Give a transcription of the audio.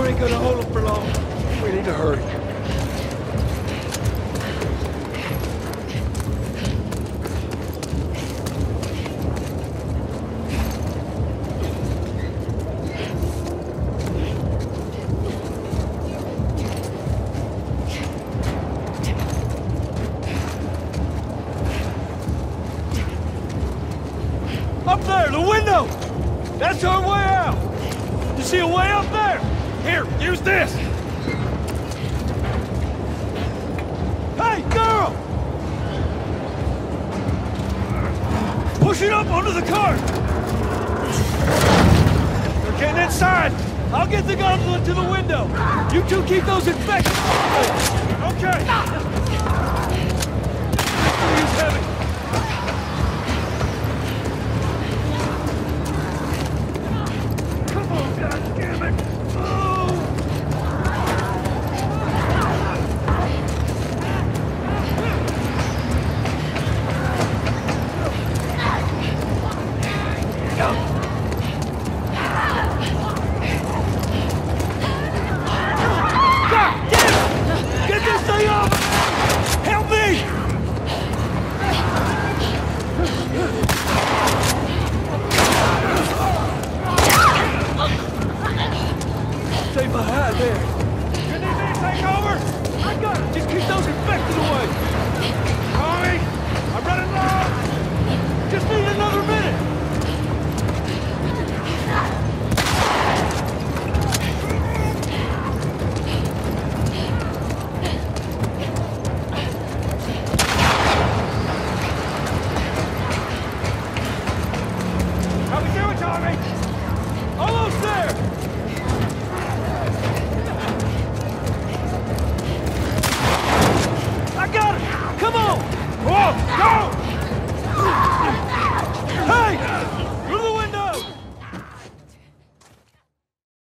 car ain't gonna hold them for long. We need to hurry. Up there, the window! That's our way out! You see a way up there? Here, use this! Hey, girl! Push it up onto the cart! They're getting inside! I'll get the gondola to the window! You two keep those infected! Okay! He's heavy! Stay behind there. You need me to take over? I got it. Just keep those infected away. Tommy, I'm running low. Just need another minute. How we doing, Tommy?